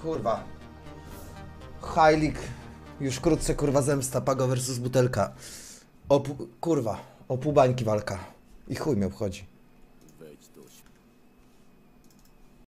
Kurwa. Heilig. Już wkrótce, kurwa, zemsta. Pago versus butelka. Kurwa. O pół bańki walka. I chuj mnie obchodzi.